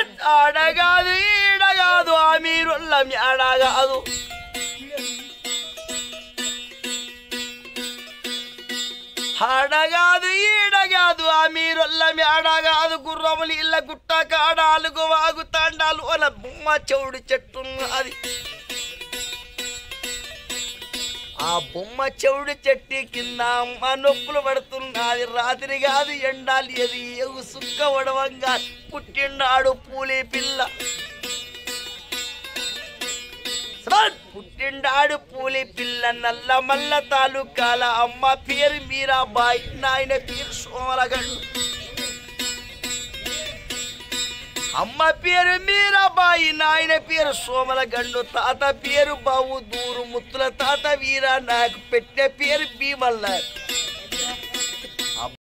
ఆడగాదు ఈడగాదు ఆ మీరుల్ల మేడగాదు ఆడగాదు ఈడగాదు ఆ మీరుల్ల మేడగాదు గుర్రములు ఇళ్ళ గుట్ట కాడాలుగు వాగు తాండాలు అలా బొమ్మ చెవుడు చెట్టు అది ఆ బొమ్మ చెవుడు చెట్టు కింద అమ్మ నొప్పులు పడుతున్నది రాత్రి కాదు ఎండాలి అది ఎగు సుక్క వడవంగా పుట్టిండాడు పూలే పిల్ల పుట్టిండాడు పూలి పిల్ల నల్ల మల్ల తాలూకాల అమ్మ పేరు మీరాబాయి నాయన పేరు సోమలగండు అమ్మ పేరు మీరాబాయి నాయన పేరు సోమలగండు తాత పేరు బావు దూరు ముత్తుల తాత వీరా నాకు పెట్టే పేరు భీమల్ల